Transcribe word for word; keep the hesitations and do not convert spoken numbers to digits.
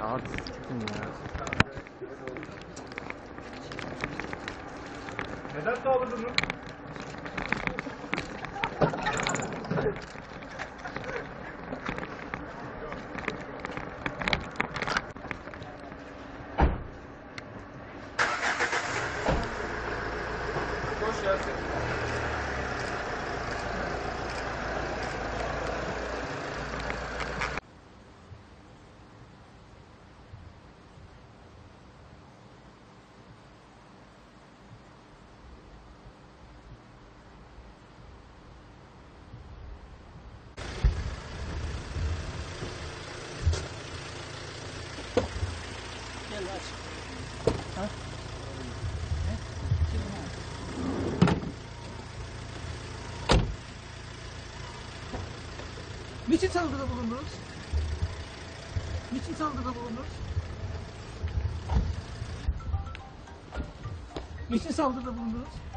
Abi sıkın ya. Neden saldırdınız? Koş Yasin. Gel aç. Ha? Ne? Niçin saldırıda bulundunuz? Niçin saldırıda bulundunuz? Niçin saldırıda bulundunuz?